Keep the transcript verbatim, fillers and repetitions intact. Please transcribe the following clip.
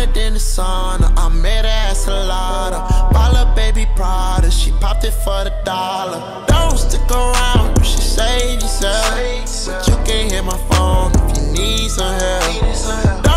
than the sauna. I met her at Salada. Bought her baby Prada, she popped it for the dollar. Don't stick around, you should save yourself. But you can hit my phone if you need some help.